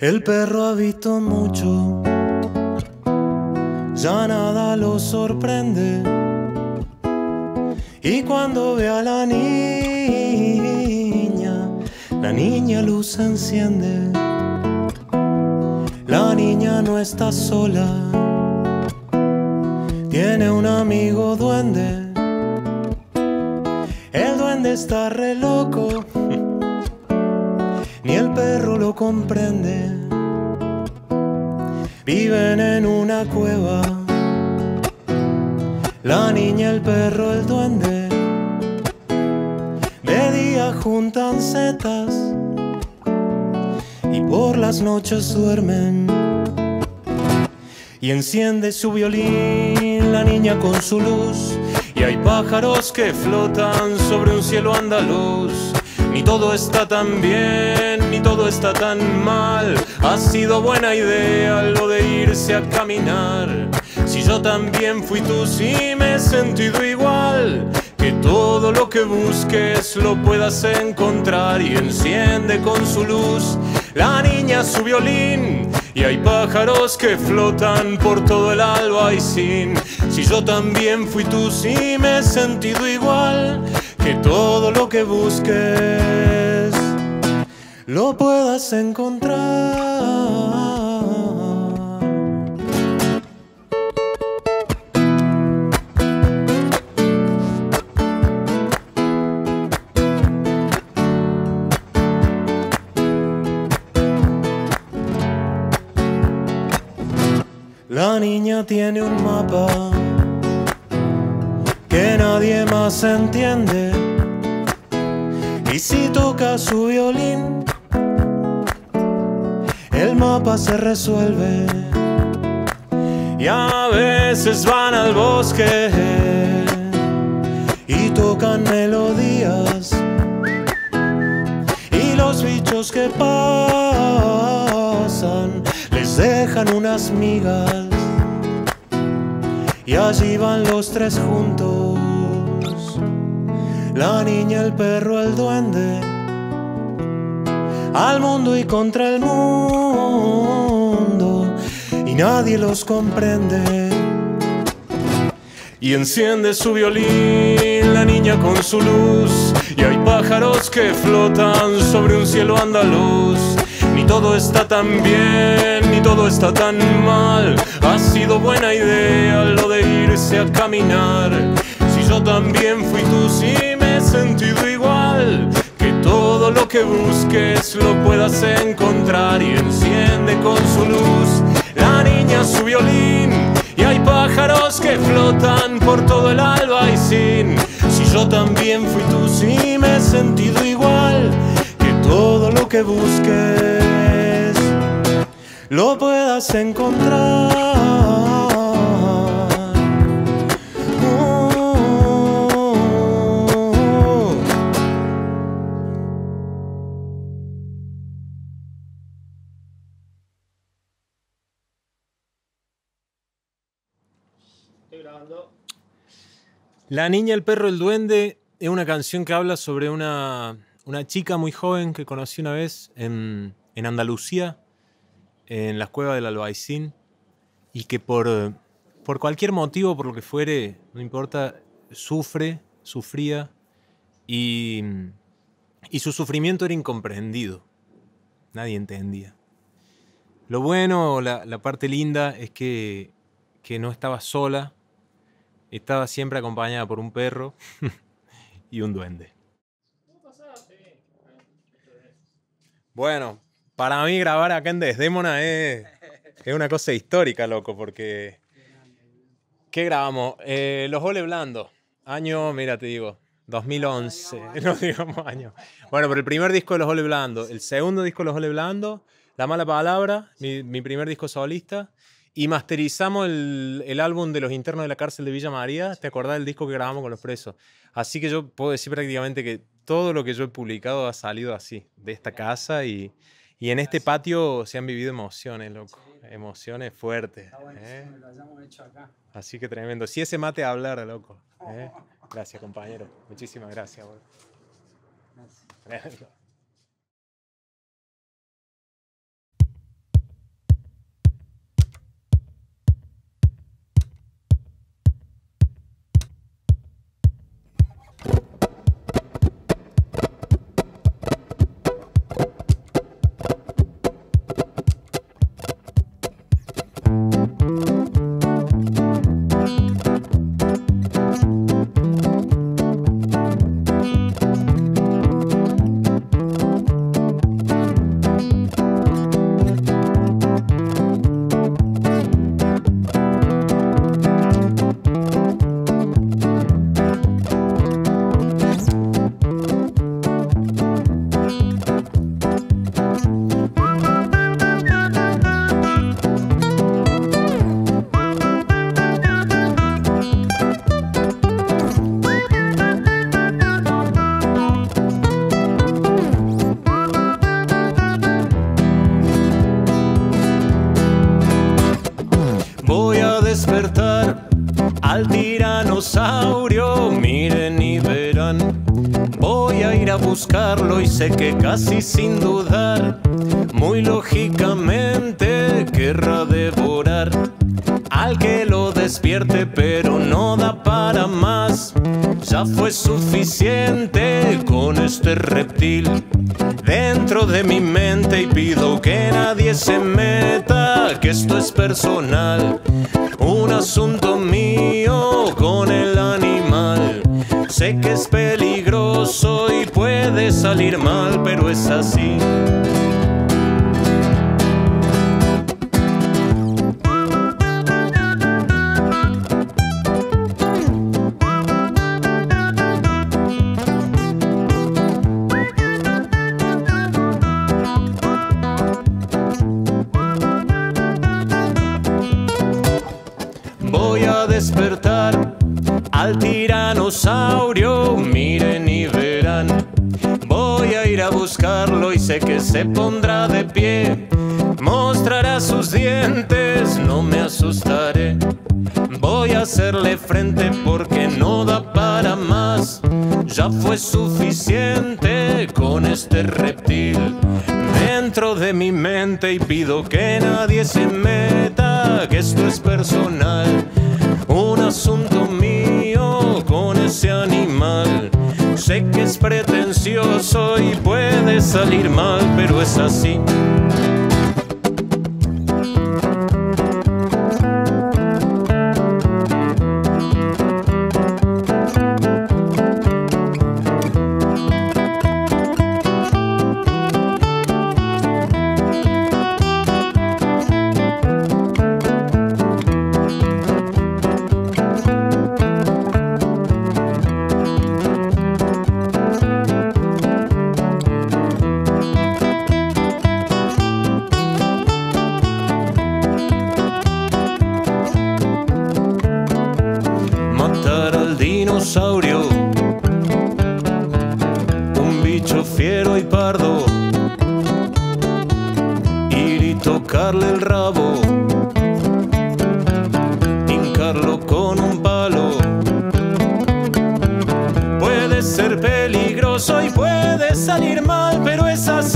El perro ha visto mucho, ya nada lo sorprende. Y cuando ve a la niña luz se enciende. La niña no está sola, tiene un amigo duende. El duende está re loco, ni el perro lo comprende. Viven en una cueva, la niña, el perro, el duende. De día juntan setas y por las noches duermen. Y enciende su violín la niña con su luz. Y hay pájaros que flotan sobre un cielo andaluz. Ni todo está tan bien, ni todo está tan mal. Ha sido buena idea lo de irse a caminar. Si yo también fui tú, sí me he sentido igual. Que todo lo que busques lo puedas encontrar. Y enciende con su luz la niña su violín. Y hay pájaros que flotan por todo el albaicín. Si yo también fui tú, sí me he sentido igual. Que todo lo que busques lo puedas encontrar. La niña tiene un mapa que nadie más entiende. Y si toca su violín, el mapa se resuelve. Y a veces van al bosque y tocan melodías. Y los bichos que pasan les dejan unas migas. Y allí van los tres juntos, la niña, el perro, el duende, al mundo y contra el mundo, y nadie los comprende. Y enciende su violín la niña con su luz. Y hay pájaros que flotan sobre un cielo andaluz. Ni todo está tan bien, ni todo está tan mal. Ha sido buena idea lo de irse a caminar. Si yo también fui tú, sí me he sentido igual. Que todo lo que busques lo puedas encontrar. Y enciende con su luz la niña su violín. Y hay pájaros que flotan por todo el albaicín. Si yo también fui tú, sí me he sentido igual. Que todo lo que busques lo puedas encontrar. La niña, el perro, el duende es una canción que habla sobre una chica muy joven que conocí una vez en Andalucía, en las cuevas del Albaicín, y que por cualquier motivo, por lo que fuere, no importa, sufría, y su sufrimiento era incomprendido. Nadie entendía. Lo bueno, la parte linda, es que no estaba sola, estaba siempre acompañada por un perro y un duende. Bueno, para mí grabar acá en Desdémona es una cosa histórica, loco, porque... ¿Qué grabamos? Los Ole Blando. Año, mira, te digo, 2011. No digamos año. Bueno, pero el primer disco de Los Ole Blando. El segundo disco de Los Ole Blando. La Mala Palabra, mi primer disco solista. Y masterizamos el álbum de Los Internos de la Cárcel de Villa María. ¿Te acordás del disco que grabamos con los presos? Así que yo puedo decir prácticamente que todo lo que yo he publicado ha salido así, de esta casa. Y en este patio se han vivido emociones, loco. Emociones fuertes. Está buenísimo que lo hayamos hecho acá. Así que tremendo. Si ese mate hablara, loco. Gracias, compañero. Muchísimas gracias. Gracias. Tremendo. Voy a despertar al tiranosaurio, miren y verán. Voy a ir a buscarlo y sé que casi sin dudar, muy lógicamente querrá devorar al que lo despierte, pero no da para más. Ya fue suficiente con este reptil dentro de mi mente y pido que nadie se meta, que esto es personal, un asunto mío con el animal. Sé que es peligroso y puede salir mal, pero es así. Voy a despertar al tiranosaurio, miren y verán. Voy a ir a buscarlo y sé que se pondrá de pie, mostrará sus dientes, no me asustaré. Voy a hacerle frente porque no da para más. Ya fue suficiente con este reptil dentro de mi mente y pido que nadie se meta, que esto es personal, un asunto mío con ese animal. Sé que es pretencioso y puede salir mal, pero es así. Dinosaurio, un bicho fiero y pardo, ir y tocarle el rabo, hincarlo con un palo. Puede ser peligroso y puede salir mal, pero es así.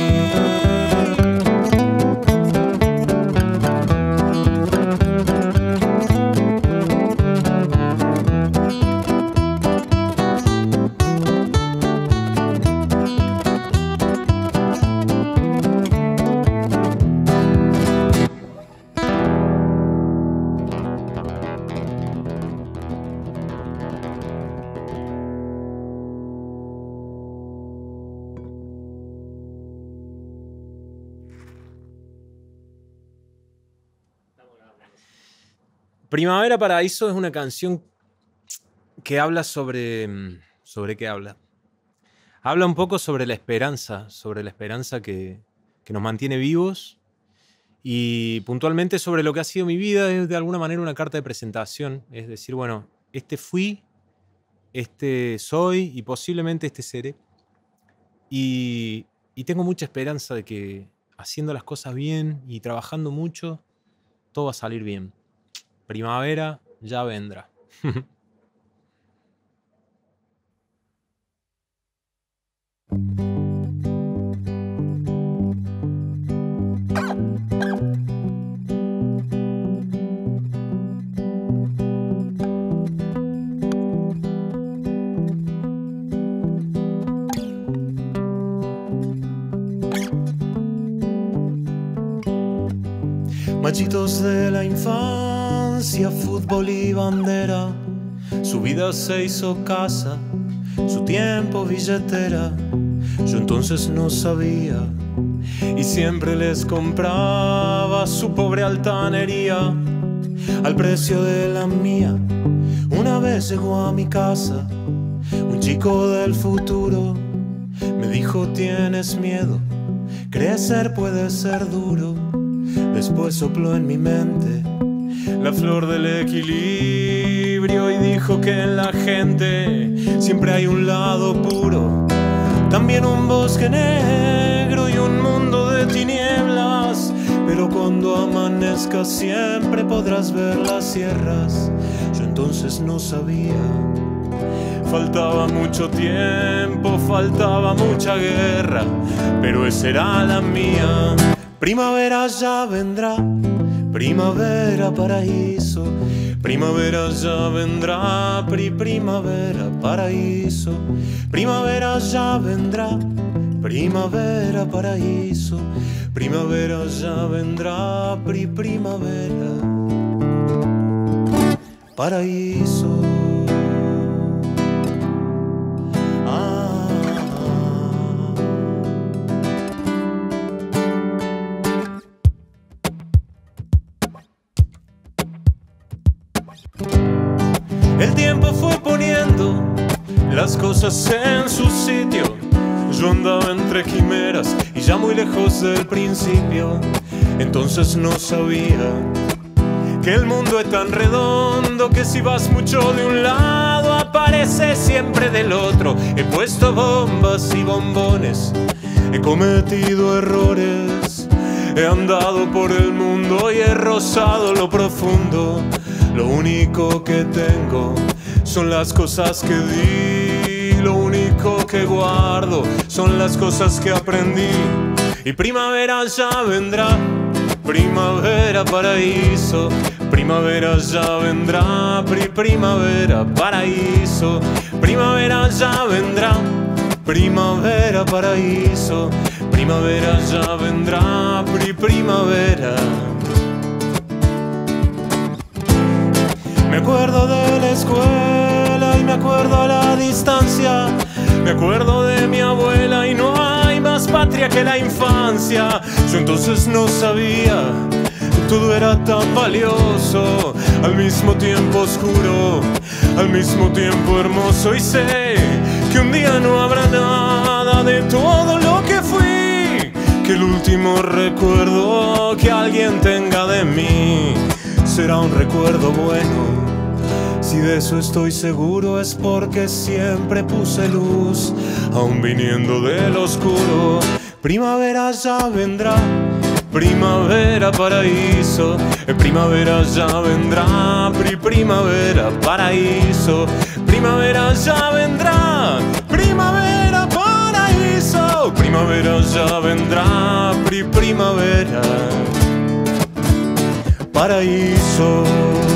Primavera Paraíso es una canción que habla sobre... ¿Sobre qué habla? Habla un poco sobre la esperanza que nos mantiene vivos, y puntualmente sobre lo que ha sido mi vida. Es de alguna manera una carta de presentación, es decir, bueno, este fui, este soy y posiblemente este seré. Y tengo mucha esperanza de que haciendo las cosas bien y trabajando mucho, todo va a salir bien. Primavera ya vendrá. Machitos de la infancia, fútbol y bandera, su vida se hizo casa, su tiempo billetera. Yo entonces no sabía y siempre les compraba su pobre altanería al precio de la mía. Una vez llegó a mi casa un chico del futuro, me dijo: tienes miedo, crecer puede ser duro. Después sopló en mi mente la flor del equilibrio y dijo que en la gente siempre hay un lado puro, también un bosque negro y un mundo de tinieblas pero cuando amanezca siempre podrás ver las sierras. Yo entonces no sabía. Faltaba mucho tiempo, faltaba mucha guerra, pero esa era la mía. Primavera ya vendrá, primavera paraíso. Primavera ya vendrá, primavera paraíso. Primavera ya vendrá, primavera paraíso. Primavera ya vendrá, primavera paraíso. El tiempo fue poniendo las cosas en su sitio. Yo andaba entre quimeras y ya muy lejos del principio. Entonces no sabía que el mundo es tan redondo que si vas mucho de un lado aparece siempre del otro. He puesto bombas y bombones, he cometido errores, he andado por el mundo y he rozado lo profundo. Lo único que tengo son las cosas que di, lo único que guardo son las cosas que aprendí. Y primavera ya vendrá, primavera paraíso. Primavera ya vendrá, primavera paraíso. Primavera ya vendrá, primavera paraíso. Primavera ya vendrá, primavera. Me acuerdo de la escuela y me acuerdo a la distancia. Me acuerdo de mi abuela y no hay más patria que la infancia. Yo entonces no sabía, todo era tan valioso, al mismo tiempo oscuro, al mismo tiempo hermoso. Y sé que un día no habrá nada de todo lo que fui, que el último recuerdo que alguien tenga de mí será un recuerdo bueno. Si de eso estoy seguro es porque siempre puse luz, aún viniendo del oscuro. Primavera ya vendrá, primavera paraíso. Primavera ya vendrá, primavera paraíso. Primavera ya vendrá, primavera paraíso. Primavera ya vendrá, primavera paraíso.